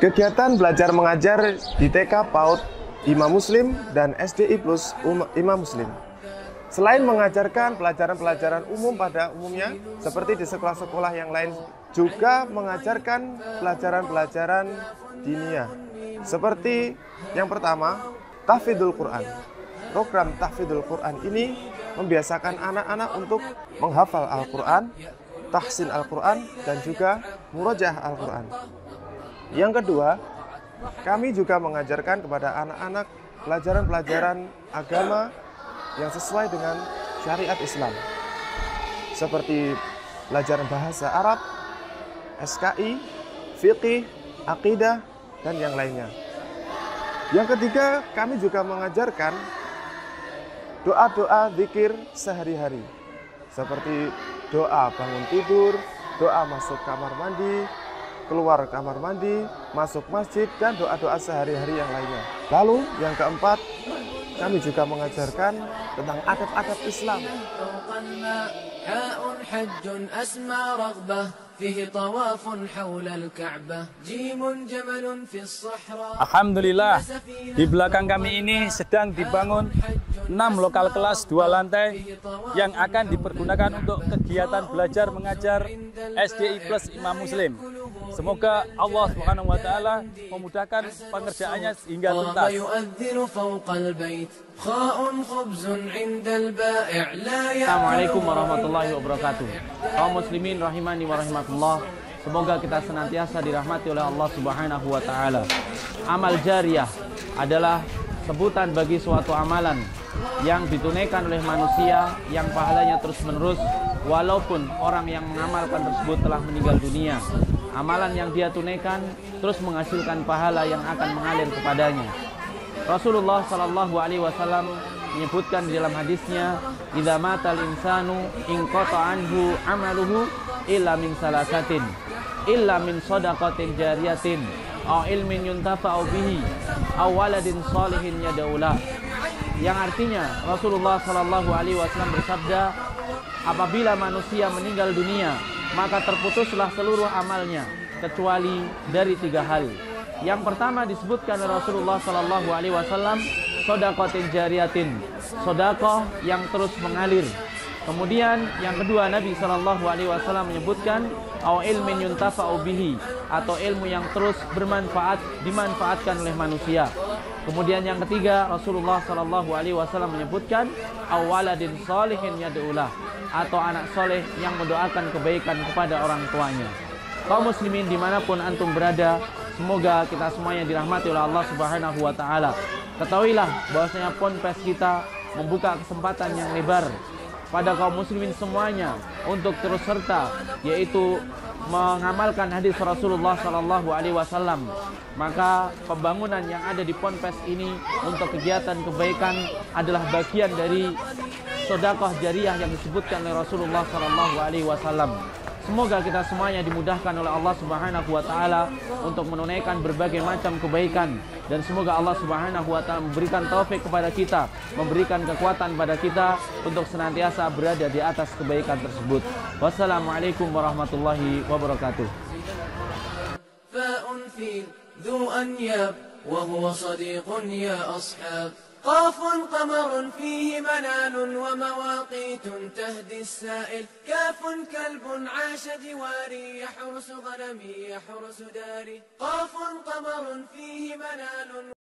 Kegiatan belajar mengajar di TK PAUD Imam Muslim dan SDI Plus Imam Muslim. Selain mengajarkan pelajaran-pelajaran umum pada umumnya, seperti di sekolah-sekolah yang lain, juga mengajarkan pelajaran-pelajaran diniyah. Seperti yang pertama, tahfidzul Quran. Program tahfidzul Quran ini membiasakan anak-anak untuk menghafal Al-Quran, tahsin Al-Quran, dan juga murojaah Al-Quran. Yang kedua, kami juga mengajarkan kepada anak-anak pelajaran-pelajaran agama yang sesuai dengan syariat Islam, seperti pelajaran bahasa Arab, SKI, fiqih, akidah, dan yang lainnya. Yang ketiga, kami juga mengajarkan doa-doa zikir sehari-hari, seperti doa bangun tidur, doa masuk kamar mandi, keluar kamar mandi, masuk masjid, dan doa-doa sehari-hari yang lainnya. Lalu yang keempat, kami juga mengajarkan tentang adab-adab Islam. Alhamdulillah, di belakang kami ini sedang dibangun 6 lokal kelas 2 lantai yang akan dipergunakan untuk kegiatan belajar mengajar SDI Plus Imam Muslim. Semoga Allah Subhanahu wa taala memudahkan pengerjaannya hingga tuntas. Assalamualaikum warahmatullahi wabarakatuh. Kaum muslimin rahimani wa rahimakumullah. Semoga kita senantiasa dirahmati oleh Allah Subhanahu wa taala. Amal jariyah adalah sebutan bagi suatu amalan yang ditunaikan oleh manusia yang pahalanya terus-menerus walaupun orang yang mengamalkan tersebut telah meninggal dunia. Amalan yang dia tunaikan terus menghasilkan pahala yang akan mengalir kepadanya. Rasulullah sallallahu alaihi wasallam menyebutkan di dalam hadisnya, "Idza matal insanu inqata anhu amaluhu illa min salasatin, illa min shadaqatin jariyatin, aw ilmin yuntafa'u bihi, aw waladin shalihin yad'ulah." Yang artinya Rasulullah sallallahu alaihi wasallam bersabda, apabila manusia meninggal dunia, maka terputuslah seluruh amalnya kecuali dari 3 hal. Yang pertama disebutkan oleh Rasulullah sallallahu alaihi wasallam, shadaqatin jariyatin, sedekah yang terus mengalir. Kemudian yang kedua, Nabi sallallahu alaihi wasallam menyebutkan au ilmin yuntafa'u bihi, atau ilmu yang terus bermanfaat, dimanfaatkan oleh manusia. Kemudian yang ketiga, Rasulullah sallallahu alaihi wasallam menyebutkan au waladin shalihin yad'ulah, atau anak soleh yang mendoakan kebaikan kepada orang tuanya. Kaum muslimin dimanapun antum berada, semoga kita semuanya dirahmati oleh Allah Subhanahu wa taala. Ketahuilah bahwasanya Ponpes kita membuka kesempatan yang lebar pada kaum muslimin semuanya untuk terus serta, yaitu mengamalkan hadis Rasulullah sallallahu alaihi wasallam. Maka pembangunan yang ada di Ponpes ini untuk kegiatan kebaikan adalah bagian dari sedekah jariyah yang disebutkan oleh Rasulullah sallallahu alaihi wasallam. Semoga kita semuanya dimudahkan oleh Allah Subhanahu wa taala untuk menunaikan berbagai macam kebaikan, dan semoga Allah Subhanahu wa taala memberikan taufik kepada kita, memberikan kekuatan pada kita untuk senantiasa berada di atas kebaikan tersebut. Wassalamualaikum warahmatullahi wabarakatuh. قاف قمر فيه منان ومواقيت تهدي السائل. كاف كلب عاش جواري يحرس غنمي يحرس داري. قاف قمر فيه منان